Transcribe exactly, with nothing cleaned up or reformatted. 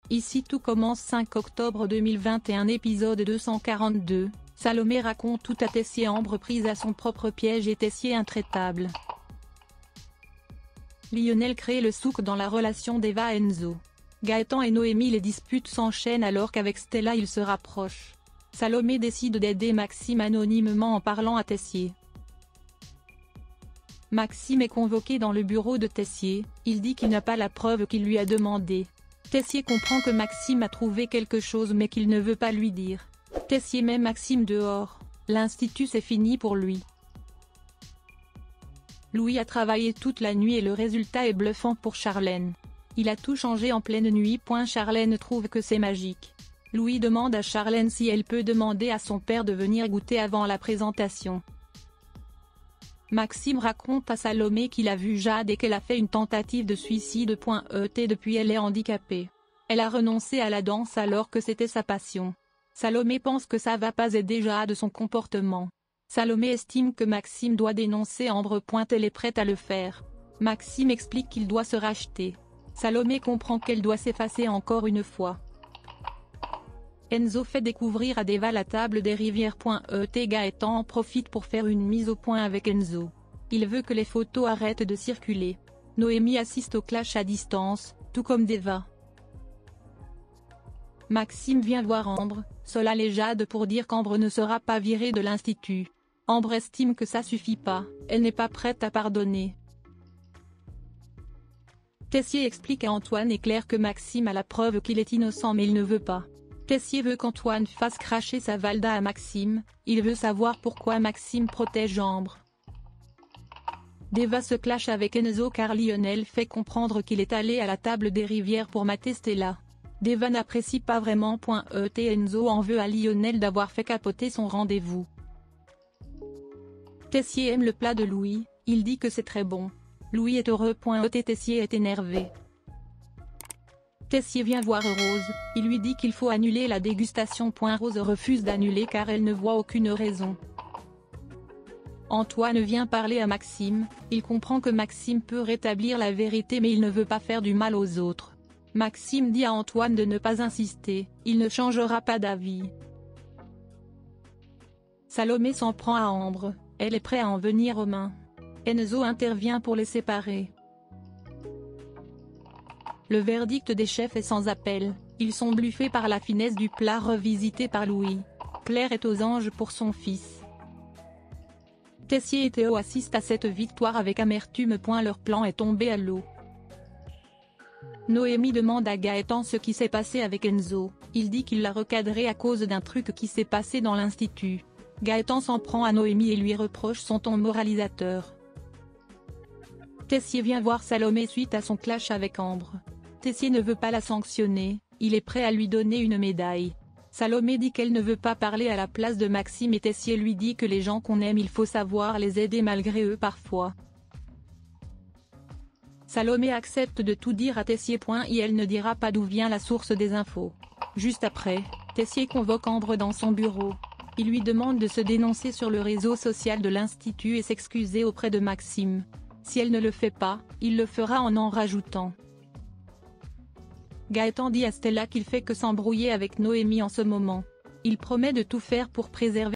Ici tout commence cinq octobre deux mille vingt et un épisode deux cent quarante-deux, Salomé raconte tout à Tessier. Ambre prise à son propre piège et Tessier intraitable. Lionel crée le souk dans la relation d'Eva et Enzo. Gaëtan et Noémie. Les disputes s'enchaînent alors qu'avec Stella ils se rapprochent. Salomé décide d'aider Maxime anonymement en parlant à Tessier. Maxime est convoqué dans le bureau de Tessier, il dit qu'il n'a pas la preuve qu'il lui a demandé. Tessier comprend que Maxime a trouvé quelque chose mais qu'il ne veut pas lui dire. Tessier met Maxime dehors, l'institut c'est fini pour lui. Louis a travaillé toute la nuit et le résultat est bluffant pour Charlène. Il a tout changé en pleine nuit. Charlène trouve que c'est magique. Louis demande à Charlène si elle peut demander à son père de venir goûter avant la présentation. Maxime raconte à Salomé qu'il a vu Jade et qu'elle a fait une tentative de suicide. Et depuis elle est handicapée. Elle a renoncé à la danse alors que c'était sa passion. Salomé pense que ça va pas aider Jade de son comportement. Salomé estime que Maxime doit dénoncer Ambre. Elle est prête à le faire. Maxime explique qu'il doit se racheter. Salomé comprend qu'elle doit s'effacer encore une fois. Enzo fait découvrir à Deva la table des rivières. Et Gaëtan en profite pour faire une mise au point avec Enzo. Il veut que les photos arrêtent de circuler. Noémie assiste au clash à distance, tout comme Deva. Maxime vient voir Ambre, Solal et Jade pour dire qu'Ambre ne sera pas virée de l'institut. Ambre estime que ça suffit pas, elle n'est pas prête à pardonner. Tessier explique à Antoine et Claire que Maxime a la preuve qu'il est innocent mais il ne veut pas. Tessier veut qu'Antoine fasse cracher sa Valda à Maxime, il veut savoir pourquoi Maxime protège Ambre. Deva se clash avec Enzo car Lionel fait comprendre qu'il est allé à la table des rivières pour mater Stella. Deva n'apprécie pas vraiment. Et Enzo en veut à Lionel d'avoir fait capoter son rendez-vous. Tessier aime le plat de Louis, il dit que c'est très bon. Louis est heureux. Et Tessier est énervé. Tessier vient voir Rose, il lui dit qu'il faut annuler la dégustation. Rose refuse d'annuler car elle ne voit aucune raison. Antoine vient parler à Maxime, il comprend que Maxime peut rétablir la vérité mais il ne veut pas faire du mal aux autres. Maxime dit à Antoine de ne pas insister, il ne changera pas d'avis. Salomé s'en prend à Ambre, elle est prête à en venir aux mains. Enzo intervient pour les séparer. Le verdict des chefs est sans appel, ils sont bluffés par la finesse du plat revisité par Louis. Claire est aux anges pour son fils. Tessier et Théo assistent à cette victoire avec amertume. Leur plan est tombé à l'eau. Noémie demande à Gaëtan ce qui s'est passé avec Enzo, il dit qu'il l'a recadré à cause d'un truc qui s'est passé dans l'institut. Gaëtan s'en prend à Noémie et lui reproche son ton moralisateur. Tessier vient voir Salomé suite à son clash avec Ambre. Tessier ne veut pas la sanctionner, il est prêt à lui donner une médaille. Salomé dit qu'elle ne veut pas parler à la place de Maxime et Tessier lui dit que les gens qu'on aime il faut savoir les aider malgré eux parfois. Salomé accepte de tout dire à Tessier. Et elle ne dira pas d'où vient la source des infos. Juste après, Tessier convoque Ambre dans son bureau. Il lui demande de se dénoncer sur le réseau social de l'institut et s'excuser auprès de Maxime. Si elle ne le fait pas, il le fera en en rajoutant. Gaëtan dit à Stella qu'il fait que s'embrouiller avec Noémie en ce moment. Il promet de tout faire pour préserver